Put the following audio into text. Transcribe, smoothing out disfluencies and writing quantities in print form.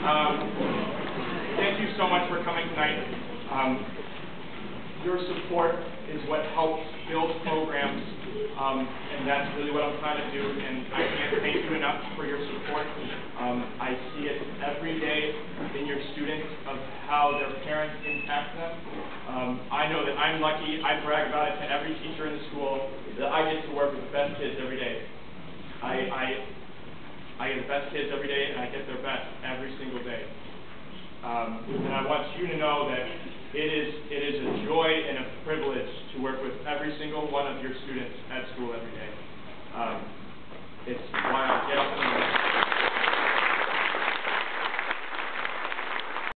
Thank you so much for coming tonight. Your support is what helps build programs, and that's really what I'm trying to do, and I can't thank you enough for your support. I see it every day in your students of how their parents impact them. I know that I'm lucky. I brag about it to every teacher in the school that I get to work with the best kids every day. I get the best kids every day, and I get their best every single day. And I want you to know that it is a joy and a privilege to work with every single one of your students at school every day. It's why I get up in the